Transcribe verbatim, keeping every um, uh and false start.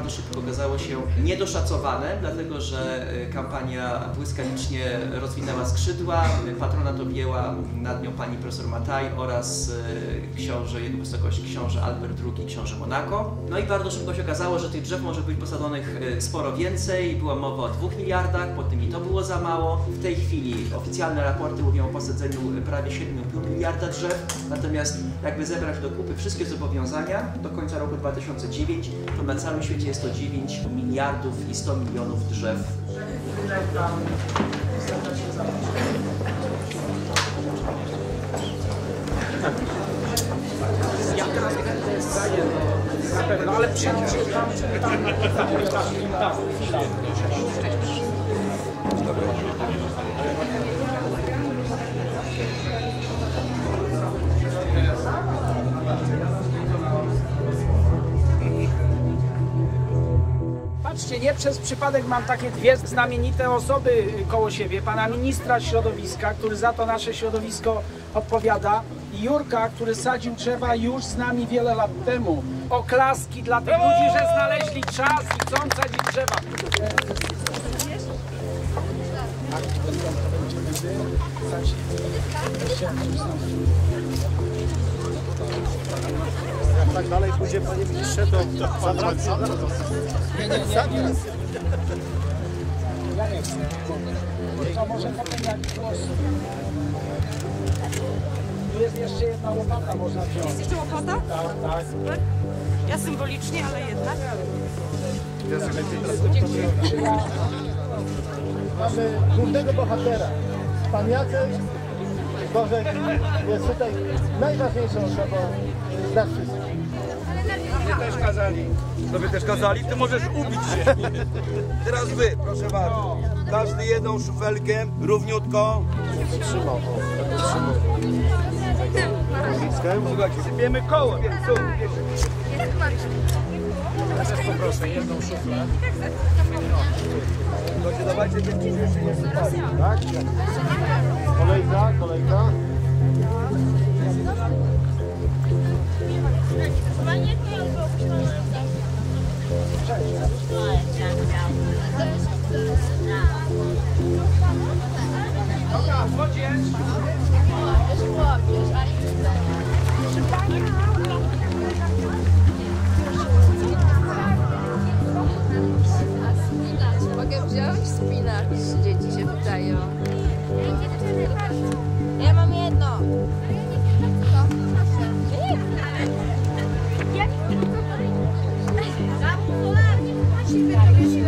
bardzo szybko okazało się niedoszacowane, dlatego że kampania błyskawicznie rozwinęła skrzydła, patronat objęła nad nią pani profesor Mataj oraz książę, jego wysokość książę Albert drugi, książę Monako. No i bardzo szybko się okazało, że tych drzew może być posadzonych sporo więcej. Była mowa o dwóch miliardach, potem i to było za mało. W tej chwili oficjalne raporty mówią o posadzeniu prawie siedmiu i pół miliarda drzew, natomiast jakby zebrać do kupy wszystkie zobowiązania do końca roku dwa tysiące dziewiątego, to na całym świecie jest to dziewięć miliardów i sto milionów drzew. Ja teraz zdaję, na pewno, ale przyjdzie tam, tam, tam, Patrzcie, nie przez przypadek mam takie dwie znamienite osoby koło siebie. Pana ministra środowiska, który za to nasze środowisko odpowiada, i Jurka, który sadził drzewa już z nami wiele lat temu. Oklaski dla tych ludzi, że znaleźli czas i chcą sadzić drzewa. Jak tak dalej pójdzie, panie ministrze, to zawracam. Nie, nie, nie, nie. Ja nie chcę. To może potem jak głos. Tu jest jeszcze jedna łopata, można wziąć. Jest jeszcze łopata? Tak, tak. Super. Ja symbolicznie, ale jednak. Mamy głównego bohatera. Pan Jacek Bożek jest tutaj najważniejszą osobą z nas wszystkich. Wy też kazali. To wy też kazali? Ty możesz ubić się. Teraz wy, proszę bardzo. Każdy jedną szufelkę, równiutko. Trzymał, trzymał. Słuchajcie, sypiemy koło. Poproszę jedną szuflę. To się dawajcie, tych ludzi jeszcze nie sypali. Tak? Kolejka, kolejka. Dobra, wchodzisz. Mogę wziąć spinacz, dzieci się pytają. Ja mam jedno. Ja